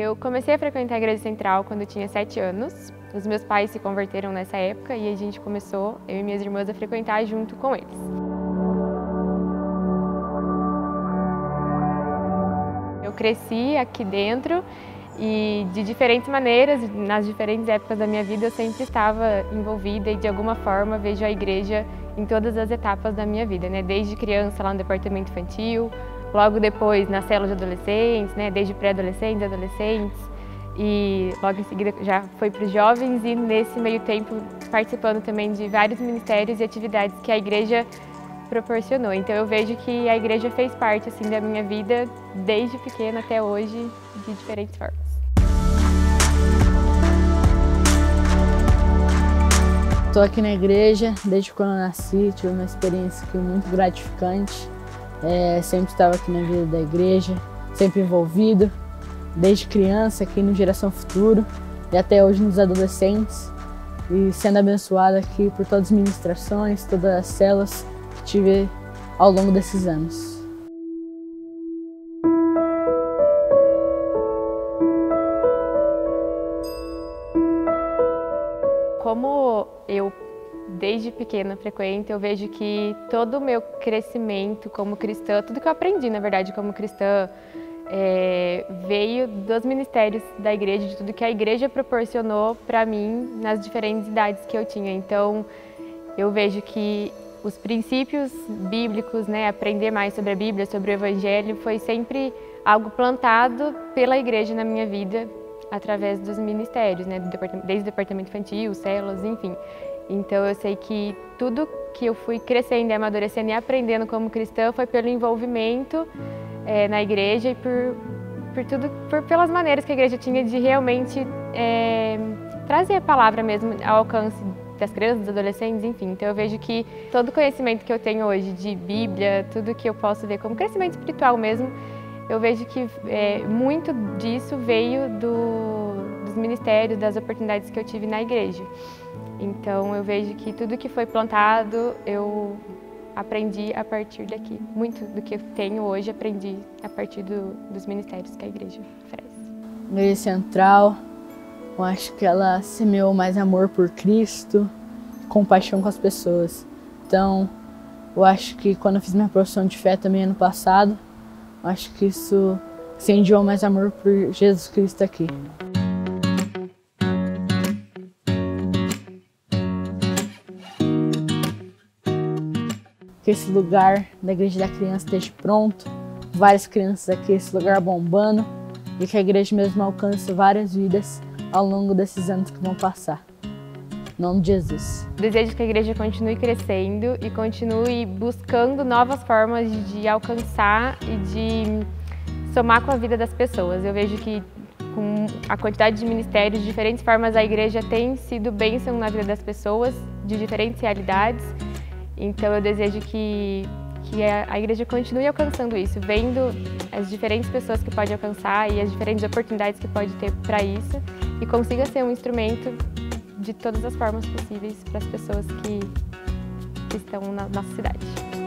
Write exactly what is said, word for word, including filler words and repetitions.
Eu comecei a frequentar a Igreja Central quando eu tinha sete anos. Os meus pais se converteram nessa época e a gente começou, eu e minhas irmãs, a frequentar junto com eles. Eu cresci aqui dentro e de diferentes maneiras, nas diferentes épocas da minha vida, eu sempre estava envolvida e de alguma forma vejo a igreja em todas as etapas da minha vida, né? Desde criança lá no departamento infantil, logo depois na célula de adolescentes, né? Desde pré-adolescentes, adolescentes e logo em seguida já foi para os jovens e nesse meio tempo participando também de vários ministérios e atividades que a igreja proporcionou. Então eu vejo que a igreja fez parte assim da minha vida desde pequena até hoje de diferentes formas. Estou aqui na igreja desde quando eu nasci, tive uma experiência aqui muito gratificante. É, sempre estava aqui na vida da igreja, sempre envolvido, desde criança aqui no Geração Futuro e até hoje nos adolescentes. E sendo abençoado aqui por todas as ministrações, todas as células que tive ao longo desses anos. Como eu, desde pequena, frequento, eu vejo que todo o meu crescimento como cristã, tudo que eu aprendi, na verdade, como cristã, é, veio dos ministérios da igreja, de tudo que a igreja proporcionou para mim nas diferentes idades que eu tinha. Então, eu vejo que os princípios bíblicos, né, aprender mais sobre a Bíblia, sobre o Evangelho, foi sempre algo plantado pela igreja na minha vida, através dos ministérios, né, desde o departamento infantil, células, enfim. Então eu sei que tudo que eu fui crescendo e amadurecendo e aprendendo como cristã foi pelo envolvimento é, na igreja e por, por tudo, por, pelas maneiras que a igreja tinha de realmente é, trazer a palavra mesmo ao alcance das crianças, dos adolescentes, enfim. Então eu vejo que todo o conhecimento que eu tenho hoje de Bíblia, tudo que eu posso ver como crescimento espiritual mesmo, eu vejo que é, muito disso veio do, dos ministérios, das oportunidades que eu tive na igreja. Então eu vejo que tudo que foi plantado eu aprendi a partir daqui. Muito do que eu tenho hoje aprendi a partir do, dos ministérios que a igreja oferece. Igreja Central, eu acho que ela semeou mais amor por Cristo, compaixão com as pessoas. Então eu acho que quando eu fiz minha profissão de fé também ano passado, acho que isso incendiou mais amor por Jesus Cristo aqui. Que esse lugar da Igreja da Criança esteja pronto, várias crianças aqui, esse lugar bombando, e que a igreja mesmo alcance várias vidas ao longo desses anos que vão passar. Em nome de Jesus. Desejo que a igreja continue crescendo e continue buscando novas formas de alcançar e de somar com a vida das pessoas. Eu vejo que com a quantidade de ministérios, de diferentes formas, a igreja tem sido bênção na vida das pessoas, de diferentes realidades. Então eu desejo que, que a igreja continue alcançando isso, vendo as diferentes pessoas que pode alcançar e as diferentes oportunidades que pode ter para isso e consiga ser um instrumento de todas as formas possíveis para as pessoas que, que estão na nossa cidade.